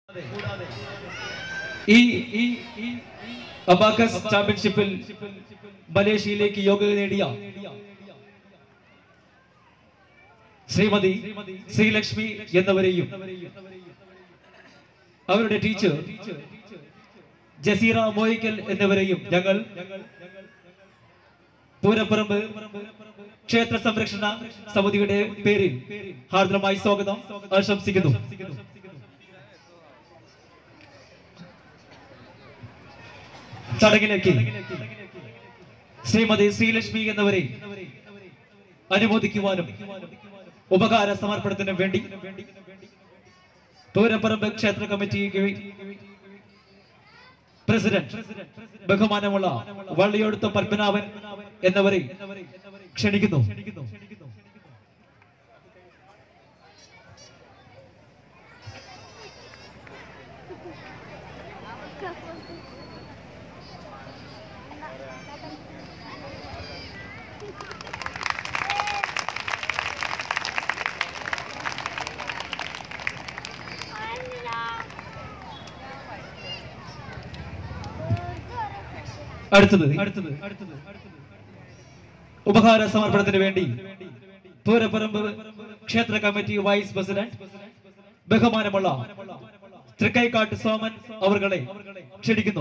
ഈ അബാക്കസ് ചാമ്പ്യൻഷിപ്പിൽ മലേഷ്യയിലേക്ക് യോഗ്യത നേടിയ ശ്രീമതി ശ്രീലക്ഷ്മി എന്നവരെയും അവരുടെ ടീച്ചർ ജസീറ മോയിക്കൽ എന്നിവരെയും ഞങ്ങൾ പൂരപ്പറമ്പ് ക്ഷേത്ര സംരക്ഷണ സമിതിയുടെ പേരിൽ ഹാർദവമായി സ്വാഗതം ആശംസിക്കുന്നു. ചടങ്ങിലേക്ക് ശ്രീമതി ശ്രീലക്ഷ്മി എന്നവരെ അനുമോദിക്കുവാനും ഉപകാര സമർപ്പണത്തിനും വേണ്ടി പൂരപ്പറമ്പ് ക്ഷേത്ര കമ്മിറ്റി പ്രസിഡന്റ് ബഹുമാനമുള്ള വള്ളിയോടത്ത് പത്മനാഭൻ എന്നവരെ ക്ഷണിക്കുന്നു. അടുത്തത് ഉപഹാര സമർപ്പണത്തിന് വേണ്ടി പൂരപ്പറമ്പ് ക്ഷേത്ര കമ്മിറ്റി വൈസ് പ്രസിഡന്റ് ബഹുമാനമുള്ള തൃക്കൈക്കാട്ട് സോമൻ അവർകളെ ക്ഷണിക്കുന്നു.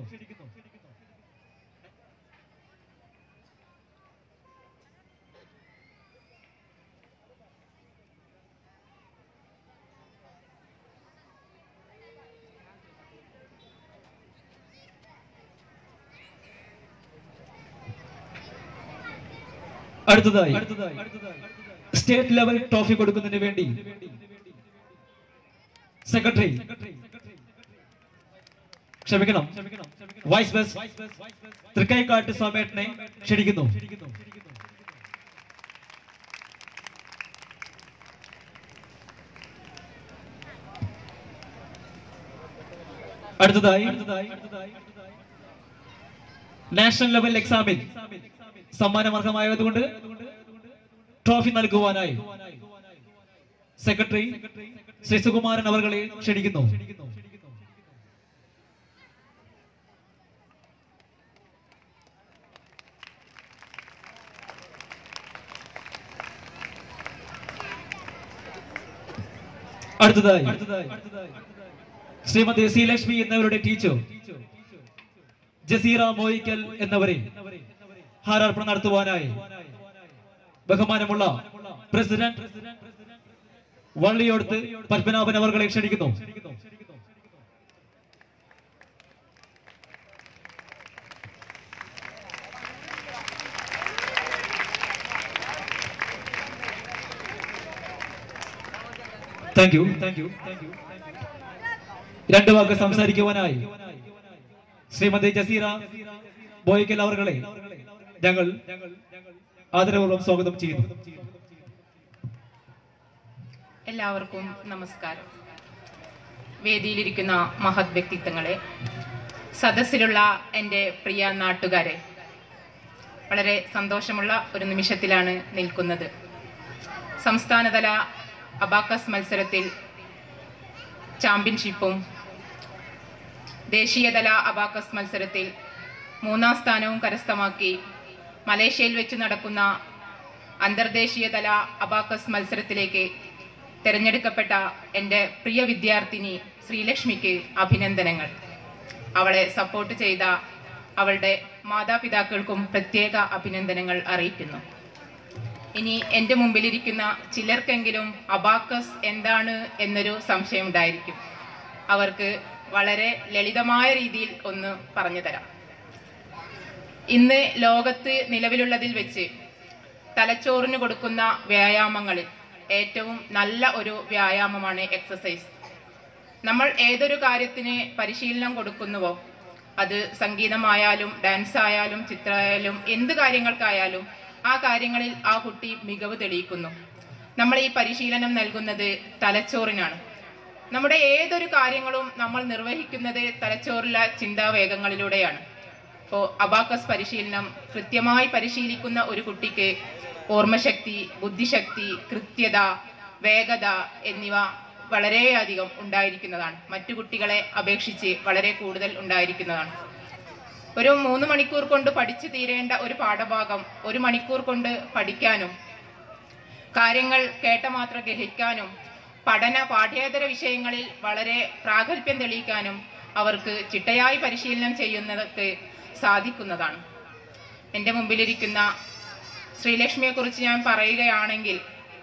അടുത്തതായി സ്റ്റേറ്റ് ലെവൽ ട്രോഫി കൊടുക്കുന്നതിന് വേണ്ടി സെക്രട്ടറി വൈസ് പ്രസിഡന്റ് തൃക്കൈക്കാട്ട് സോമേട്ടനെ ക്ഷണിക്കുന്നു. അടുത്തതായി നാഷണൽ ലെവൽ എക്സാമിൽ സമ്മാനമർഹമായതുകൊണ്ട് ട്രോഫി നൽകുവാനായി സെക്രട്ടറി ശ്രീ സുകുമാരൻ അവർകളെ ക്ഷണിക്കുന്നു. അടുത്തതായി ശ്രീമതി ശ്രീലക്ഷ്മി എന്നവരുടെ ടീച്ചർ ജസീറ മോയിക്കൽ എന്നവരെ ഹാരാർപ്പണം നടത്തുവാനായി ബഹുമാനമുള്ള പ്രസിഡന്റ് വള്ളിയോടത്ത് പത്മനാഭൻ അവർകളെ ക്ഷണിക്കുന്നു. Thank you. രണ്ടു വാക്ക് സംസാരിക്കുവാനായി ശ്രീമതി ജസീറ ബോയ്ക്കൽ അവർകളെ ഞങ്ങൾ ആദരപൂർവ്വം സ്വാഗതം ചെയ്യുന്നു. എല്ലാവർക്കും നമസ്കാരം. വേദിയിലിരിക്കുന്ന മഹത് വ്യക്തിത്വങ്ങളെ, സദസ്സിലുള്ള എൻ്റെ പ്രിയ നാട്ടുകാരെ, വളരെ സന്തോഷമുള്ള ഒരു നിമിഷത്തിലാണ് നിൽക്കുന്നത്. സംസ്ഥാനതല അബാക്കസ് മത്സരത്തിൽ ചാമ്പ്യൻഷിപ്പും ദേശീയതല അബാക്കസ് മത്സരത്തിൽ 3ാം സ്ഥാനവും കരസ്ഥമാക്കി മലേഷ്യയിൽ വെച്ച് നടക്കുന്ന അന്തർദേശീയതല അബാക്കസ് മത്സരത്തിലേക്ക് തിരഞ്ഞെടുക്കപ്പെട്ട എൻ്റെ പ്രിയ വിദ്യാർത്ഥിനി ശ്രീലക്ഷ്മിക്ക് അഭിനന്ദനങ്ങൾ. അവളെ സപ്പോർട്ട് ചെയ്ത അവളുടെ മാതാപിതാക്കൾക്കും പ്രത്യേക അഭിനന്ദനങ്ങൾ അറിയിക്കുന്നു. ഇനി എൻ്റെ മുമ്പിലിരിക്കുന്ന ചിലർക്കെങ്കിലും അബാക്കസ് എന്താണ് എന്നൊരു സംശയം ഉണ്ടായിരിക്കും. അവർക്ക് വളരെ ലളിതമായ രീതിയിൽ ഒന്ന് പറഞ്ഞു തരാം. ഇന്ന് ലോകത്ത് നിലവിലുള്ളതിൽ വെച്ച് തലച്ചോറിന് കൊടുക്കുന്ന വ്യായാമങ്ങളിൽ ഏറ്റവും നല്ല ഒരു വ്യായാമമാണ് എക്സസൈസ്. നമ്മൾ ഏതൊരു കാര്യത്തിന് പരിശീലനം കൊടുക്കുന്നുവോ, അത് സംഗീതമായാലും ഡാൻസ് ആയാലും ചിത്രമായാലും എന്ത് കാര്യങ്ങൾക്കായാലും ആ കാര്യങ്ങളിൽ ആ കുട്ടി മികവ് തെളിയിക്കുന്നു. നമ്മൾ ഈ പരിശീലനം നൽകുന്നത് തലച്ചോറിനാണ്. നമ്മുടെ ഏതൊരു കാര്യങ്ങളും നമ്മൾ നിർവഹിക്കുന്നത് തലച്ചോറിലെ ചിന്താവേഗങ്ങളിലൂടെയാണ്. അപ്പോൾ അബാക്കസ് പരിശീലനം കൃത്യമായി പരിശീലിക്കുന്ന ഒരു കുട്ടിക്ക് ഓർമ്മശക്തി, ബുദ്ധിശക്തി, കൃത്യത, വേഗത എന്നിവ വളരെയധികം ഉണ്ടായിരിക്കുന്നതാണ്. മറ്റു കുട്ടികളെ അപേക്ഷിച്ച് വളരെ കൂടുതൽ ഉണ്ടായിരിക്കുന്നതാണ്. ഒരു 3 മണിക്കൂർ കൊണ്ട് പഠിച്ചു തീരേണ്ട ഒരു പാഠഭാഗം 1 മണിക്കൂർ കൊണ്ട് പഠിക്കാനും കാര്യങ്ങൾ കേട്ട മാത്രം ഗ്രഹിക്കാനും പാഠ്യേതര വിഷയങ്ങളിൽ വളരെ പ്രാഗൽഭ്യം തെളിയിക്കാനും അവർക്ക് ചിട്ടയായി പരിശീലനം ചെയ്യുന്നതൊക്കെ സാധിക്കുന്നതാണ്. എൻ്റെ മുമ്പിലിരിക്കുന്ന ശ്രീലക്ഷ്മിയെക്കുറിച്ച് ഞാൻ പറയുകയാണെങ്കിൽ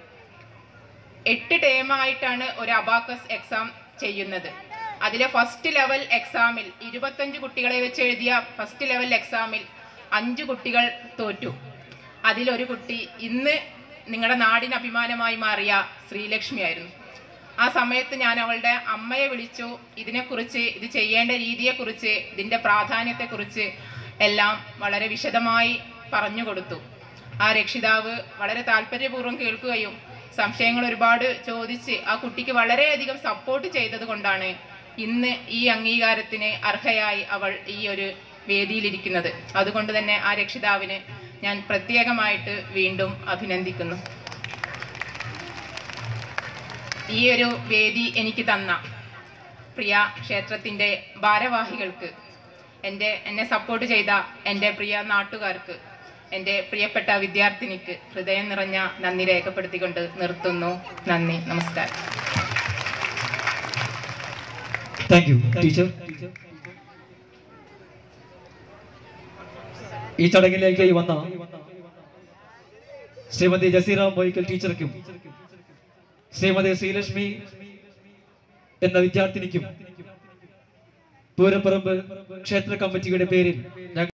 8 ടേമായിട്ടാണ് ഒരു അബാക്കസ് എക്സാം ചെയ്യുന്നത്. അതിലെ ഫസ്റ്റ് ലെവൽ എക്സാമിൽ 25 കുട്ടികളെ വെച്ച് എഴുതിയ ഫസ്റ്റ് ലെവൽ എക്സാമിൽ 5 കുട്ടികൾ തോറ്റു. അതിലൊരു കുട്ടി ഇന്ന് നിങ്ങളുടെ നാടിന് അഭിമാനമായി മാറിയ ശ്രീലക്ഷ്മി ആയിരുന്നു. ആ സമയത്ത് ഞാൻ അവളുടെ അമ്മയെ വിളിച്ചു. ഇതിനെക്കുറിച്ച്, ഇത് ചെയ്യേണ്ട രീതിയെക്കുറിച്ച്, ഇതിൻ്റെ പ്രാധാന്യത്തെക്കുറിച്ച് എല്ലാം വളരെ വിശദമായി പറഞ്ഞു കൊടുത്തു. ആ രക്ഷിതാവ് വളരെ താല്പര്യപൂർവ്വം കേൾക്കുകയും സംശയങ്ങൾ ഒരുപാട് ചോദിച്ച് ആ കുട്ടിക്ക് വളരെയധികം സപ്പോർട്ട് ചെയ്തത് കൊണ്ടാണ് ഇന്ന് ഈ അംഗീകാരത്തിന് അർഹയായി അവൾ ഈ ഒരു വേദിയിലിരിക്കുന്നത്. അതുകൊണ്ട് തന്നെ ആ രക്ഷിതാവിനെ ഞാൻ പ്രത്യേകമായിട്ട് വീണ്ടും അഭിനന്ദിക്കുന്നു. ഈ ഒരു വേദി എനിക്ക് തന്ന പ്രിയ ക്ഷേത്രത്തിൻ്റെ ഭാരവാഹികൾക്ക്, എന്നെ സപ്പോർട്ട് ചെയ്ത എൻ്റെ പ്രിയ നാട്ടുകാർക്ക്, എൻ്റെ പ്രിയപ്പെട്ട വിദ്യാർത്ഥിനിക്ക് ഹൃദയം നിറഞ്ഞ നന്ദി രേഖപ്പെടുത്തിക്കൊണ്ട് നിർത്തുന്നു. നന്ദി, നമസ്കാരം. Thank you teacher. ഈ ചടങ്ങിലേക്ക് വന്ന ശ്രീമതി ജസീറ മൊയ്ക്കൽ ടീച്ചർക്കും ശ്രീമതി ശ്രീലക്ഷ്മി എന്ന വിദ്യാർത്ഥിനിക്കും പൂരപ്പറമ്പ് ക്ഷേത്ര കമ്മിറ്റിയുടെ പേരിൽ